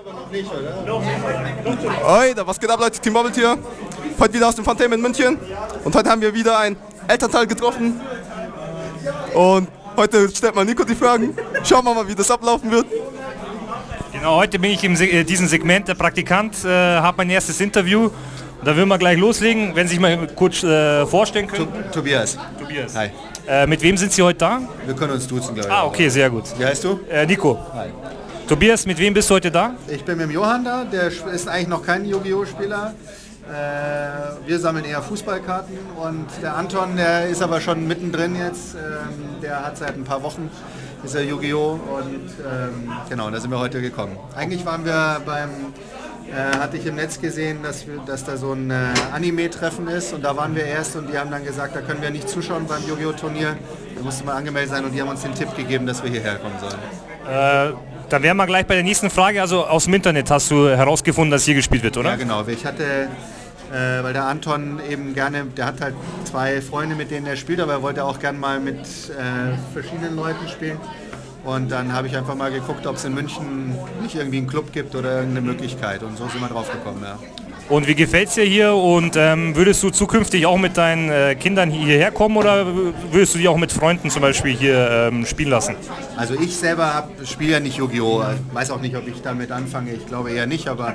Alter, was geht ab, Leute? Team Bobbelt hier. Heute wieder aus dem Phantom München. Und heute haben wir wieder einen Elternteil getroffen. Und heute stellt mal Nico die Fragen. Schauen wir mal, wie das ablaufen wird. Genau, heute bin ich in diesem Segment der Praktikant, habe mein erstes Interview. Da würden wir gleich loslegen, wenn Sie sich mal kurz vorstellen können. Tobias. Tobias. Hi. Mit wem sind Sie heute da? Wir können uns duzen, glaube ich. Ah, okay, sehr gut. Wie heißt du? Nico. Hi. Tobias, mit wem bist du heute da? Ich bin mit dem Johann da, der ist eigentlich noch kein Yu-Gi-Oh! Spieler. Wir sammeln eher Fußballkarten und der Anton, der ist aber schon mittendrin jetzt. Der hat seit ein paar Wochen ist er Yu-Gi-Oh! Und genau, da sind wir heute gekommen. Eigentlich waren wir hatte ich im Netz gesehen, dass da so ein Anime-Treffen ist und da waren wir erst und die haben dann gesagt, da können wir nicht zuschauen beim Yu-Gi-Oh! Turnier. Da musste man angemeldet sein und die haben uns den Tipp gegeben, dass wir hierher kommen sollen. Dann wären wir gleich bei der nächsten Frage. Also aus dem Internet hast du herausgefunden, dass hier gespielt wird, oder? Ja, genau. Ich hatte, weil der Anton eben gerne, der hat halt 2 Freunde, mit denen er spielt, aber er wollte auch gerne mal mit verschiedenen Leuten spielen. Und dann habe ich einfach mal geguckt, ob es in München nicht irgendwie einen Club gibt oder irgendeine Möglichkeit. Und so sind wir drauf gekommen, ja. Und wie gefällt es dir hier und würdest du zukünftig auch mit deinen Kindern hierher kommen oder würdest du dich auch mit Freunden zum Beispiel hier spielen lassen? Also ich selber spiele ja nicht Yu-Gi-Oh! Weiß auch nicht, ob ich damit anfange, ich glaube eher nicht, aber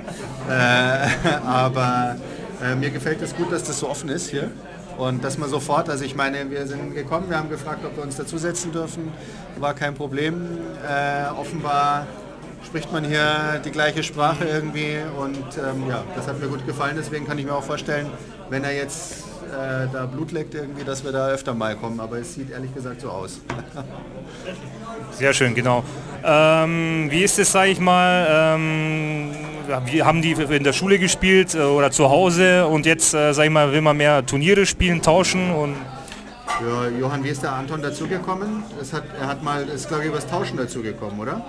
mir gefällt es gut, dass das so offen ist hier. Und dass man sofort, also ich meine, wir sind gekommen, wir haben gefragt, ob wir uns dazusetzen dürfen, war kein Problem. Offenbar spricht man hier die gleiche Sprache irgendwie und ja, das hat mir gut gefallen, deswegen kann ich mir auch vorstellen, wenn er jetzt da Blut leckt irgendwie, dass wir da öfter mal kommen, aber es sieht ehrlich gesagt so aus. Sehr schön, genau. Wie ist es, sage ich mal, wie haben die in der Schule gespielt oder zu Hause und jetzt, sage ich mal, will man mehr Turniere spielen, tauschen und... Ja, Johann, wie ist der Anton dazugekommen? Er ist glaube ich übers Tauschen dazugekommen, oder?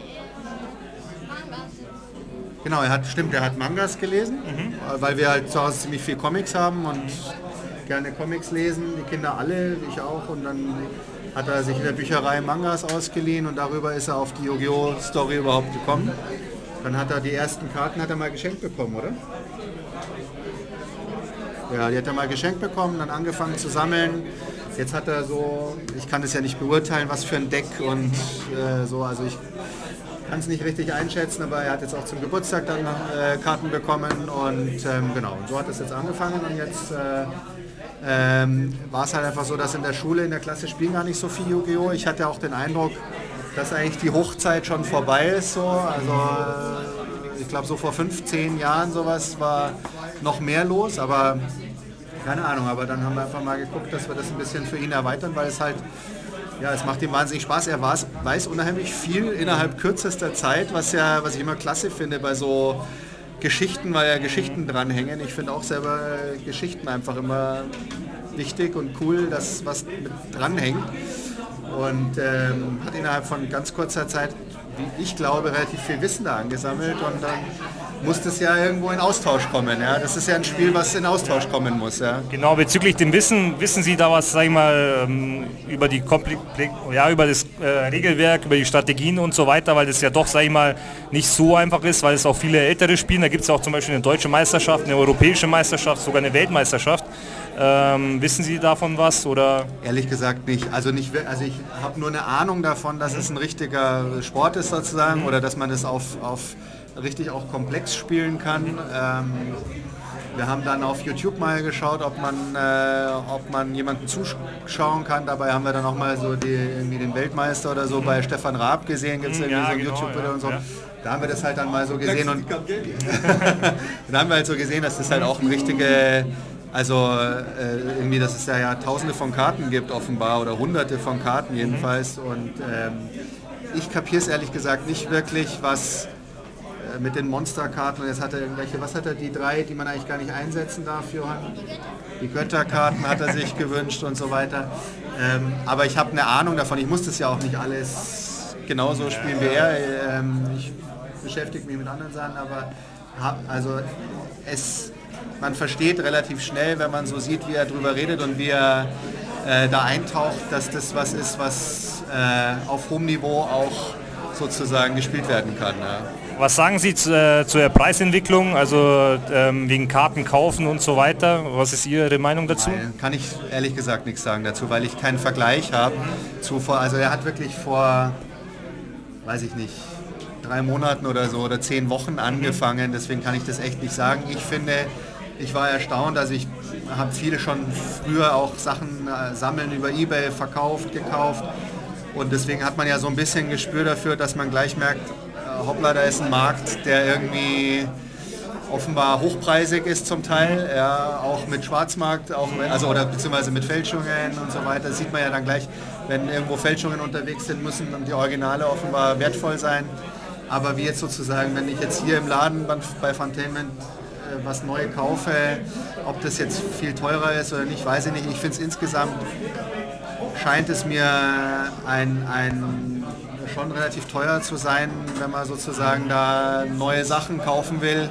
Genau, er hat Mangas gelesen, weil wir halt zu Hause ziemlich viel Comics haben und gerne Comics lesen, die Kinder alle, ich auch, und dann hat er sich in der Bücherei Mangas ausgeliehen und darüber ist er auf die Yu-Gi-Oh! Story überhaupt gekommen. Dann hat er die ersten Karten mal geschenkt bekommen, oder? Ja, die hat er mal geschenkt bekommen, dann angefangen zu sammeln. Jetzt hat er so, ich kann es ja nicht beurteilen, was für ein Deck und so, also ich kann es nicht richtig einschätzen, aber er hat jetzt auch zum Geburtstag dann Karten bekommen und genau, und so hat es jetzt angefangen und jetzt war es halt einfach so, dass in der Schule, in der Klasse spielen gar nicht so viel Yu-Gi-Oh! Ich hatte auch den Eindruck, dass eigentlich die Hochzeit schon vorbei ist, so, also ich glaube so vor 15 Jahren sowas war noch mehr los, aber keine Ahnung, aber dann haben wir einfach mal geguckt, dass wir das ein bisschen für ihn erweitern, weil es halt, ja, es macht ihm wahnsinnig Spaß. Er weiß unheimlich viel innerhalb kürzester Zeit, was ich immer klasse finde bei so Geschichten, weil ja Geschichten dranhängen. Ich finde auch selber Geschichten einfach immer wichtig und cool, dass was mit dranhängt. Und hat innerhalb von ganz kurzer Zeit, wie ich glaube, relativ viel Wissen da angesammelt und dann muss das ja irgendwo in Austausch kommen. Ja? Das ist ja ein Spiel, was in Austausch kommen muss. Ja? Genau, bezüglich dem Wissen, wissen Sie da was, sag ich mal, über über das Regelwerk, über die Strategien und so weiter, weil das ja doch, sag ich mal, nicht so einfach ist, weil es auch viele Ältere spielen. Da gibt es auch zum Beispiel eine deutsche Meisterschaft, eine europäische Meisterschaft, sogar eine Weltmeisterschaft. Wissen Sie davon was? Oder? Ehrlich gesagt nicht. Also ich habe nur eine Ahnung davon, dass es ein richtiger Sport ist sozusagen oder dass man es auf richtig auch komplex spielen kann. Wir haben dann auf YouTube mal geschaut, ob man jemanden zuschauen kann. Dabei haben wir dann auch mal so irgendwie den Weltmeister oder so bei Stefan Raab gesehen. Gibt es irgendwie so ein YouTube-Video und so. Ja. Da haben wir das halt dann mal so gesehen und dann haben wir halt so gesehen, dass das halt auch ein richtige, also irgendwie, dass es ja Tausende von Karten gibt offenbar oder Hunderte von Karten jedenfalls und ich kapiere es ehrlich gesagt nicht wirklich, was mit den Monsterkarten, und jetzt hat er irgendwelche, was hat er, die 3, die man eigentlich gar nicht einsetzen darf, Johann? Die Götterkarten hat er sich gewünscht und so weiter. Aber ich habe eine Ahnung davon, ich muss das ja auch nicht alles genauso spielen wie er. Ich beschäftige mich mit anderen Sachen, aber man versteht relativ schnell, wenn man so sieht, wie er drüber redet und wie er da eintaucht, dass das was ist, was auf hohem Niveau auch sozusagen gespielt werden kann. Ja. Was sagen Sie zur Preisentwicklung, also wegen Karten kaufen und so weiter? Was ist Ihre Meinung dazu? Nein, kann ich ehrlich gesagt nichts sagen dazu, weil ich keinen Vergleich habe. Also er hat wirklich vor, weiß ich nicht, 3 Monaten oder so oder 10 Wochen angefangen, deswegen kann ich das echt nicht sagen. Ich finde, ich war erstaunt, also ich habe viele schon früher auch Sachen sammeln über eBay verkauft, gekauft und deswegen hat man ja so ein bisschen Gespür dafür, dass man gleich merkt, hoppla, da ist ein Markt, der irgendwie offenbar hochpreisig ist zum Teil, ja, auch mit Schwarzmarkt, auch also oder beziehungsweise mit Fälschungen und so weiter. Das sieht man ja dann gleich, wenn irgendwo Fälschungen unterwegs sind, müssen die Originale offenbar wertvoll sein. Aber wie jetzt sozusagen, wenn ich jetzt hier im Laden bei Funtainment was neu kaufe, ob das jetzt viel teurer ist oder nicht, weiß ich nicht. Ich finde es insgesamt, scheint es mir schon relativ teuer zu sein, wenn man sozusagen da neue Sachen kaufen will.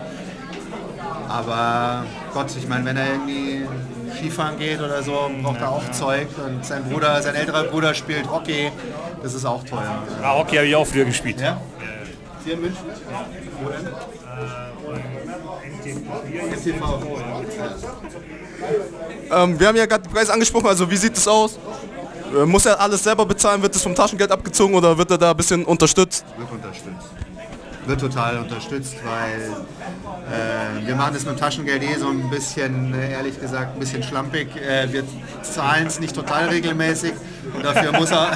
Aber Gott, ich meine, wenn er irgendwie Skifahren geht oder so, braucht er auch Zeug. Und sein älterer Bruder spielt Hockey, das ist auch teuer. Ja, Hockey habe ich auch früher gespielt. Ja? Hier in München? Wo denn? Wir haben ja gerade die Preise angesprochen, also wie sieht es aus? Muss er alles selber bezahlen, wird es vom Taschengeld abgezogen oder wird er da ein bisschen unterstützt? Wird unterstützt. Wird total unterstützt, weil wir machen das mit dem Taschengeld so ein bisschen, ehrlich gesagt, ein bisschen schlampig. Wir zahlen es nicht total regelmäßig und dafür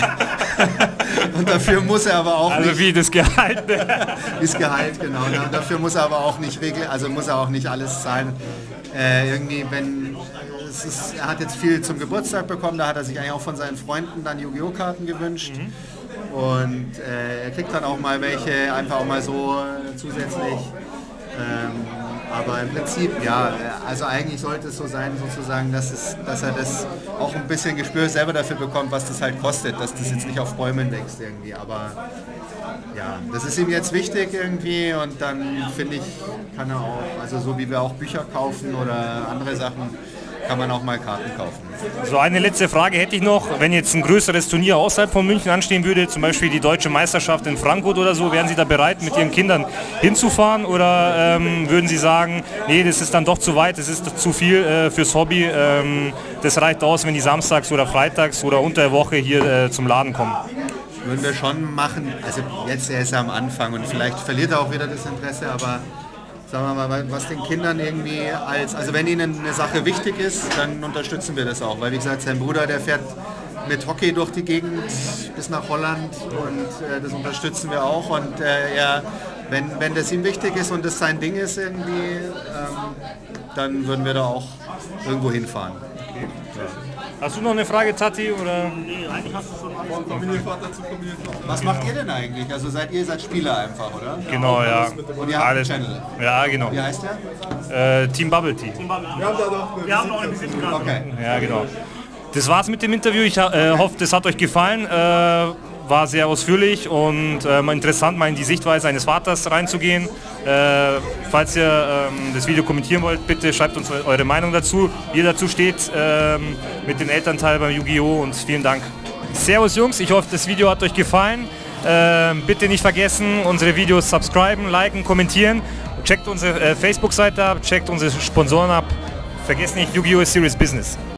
muss er aber auch also nicht... wie das Gehalt. Wie das Gehalt, genau. Und dafür muss er aber auch nicht muss er auch nicht alles zahlen. Irgendwie, er hat jetzt viel zum Geburtstag bekommen, da hat er sich eigentlich auch von seinen Freunden dann Yu-Gi-Oh! Karten gewünscht. Und er kriegt dann auch mal welche, einfach auch mal so zusätzlich. Aber im Prinzip, ja, also eigentlich sollte es so sein, sozusagen, dass er das auch ein bisschen Gespür selber dafür bekommt, was das halt kostet, dass das jetzt nicht auf Bäumen wächst irgendwie. Aber ja, das ist ihm jetzt wichtig irgendwie und dann finde ich, kann er auch, also so wie wir auch Bücher kaufen oder andere Sachen, kann man auch mal Karten kaufen. So, eine letzte Frage hätte ich noch. Wenn jetzt ein größeres Turnier außerhalb von München anstehen würde, zum Beispiel die Deutsche Meisterschaft in Frankfurt oder so, wären Sie da bereit, mit Ihren Kindern hinzufahren oder würden Sie sagen, nee, das ist dann doch zu weit, das ist zu viel fürs Hobby, das reicht aus, wenn die samstags oder freitags oder unter der Woche hier zum Laden kommen? Würden wir schon machen, also jetzt ist er am Anfang und vielleicht verliert er auch wieder das Interesse, aber sagen wir mal, was den Kindern irgendwie also wenn ihnen eine Sache wichtig ist, dann unterstützen wir das auch, weil wie gesagt, sein Bruder, der fährt mit Hockey durch die Gegend bis nach Holland und das unterstützen wir auch und wenn das ihm wichtig ist und das sein Ding ist irgendwie, dann würden wir da auch irgendwo hinfahren. Okay. Ja. Hast du noch eine Frage, Tati? Oder? Nee, eigentlich hast du schon alles. Familienvater zu Familienvater. Was macht ihr denn eigentlich? Also ihr seid Spieler einfach, oder? Genau, ja. Und ihr habt einen Channel? Ja, genau. Wie heißt der? Team Bubble Tea. Wir haben noch eine Visitkarte. Okay. Ja, genau. Das war's mit dem Interview. Ich hoffe, das hat euch gefallen. War sehr ausführlich und interessant, mal in die Sichtweise eines Vaters reinzugehen. Falls ihr das Video kommentieren wollt, bitte schreibt uns eure Meinung dazu, wie ihr dazu steht mit dem Elternteil beim Yu-Gi-Oh! Und vielen Dank. Servus Jungs, ich hoffe, das Video hat euch gefallen. Bitte nicht vergessen, unsere Videos subscriben, liken, kommentieren. Checkt unsere Facebook-Seite ab, checkt unsere Sponsoren ab. Vergesst nicht, Yu-Gi-Oh! Ist Serious Business.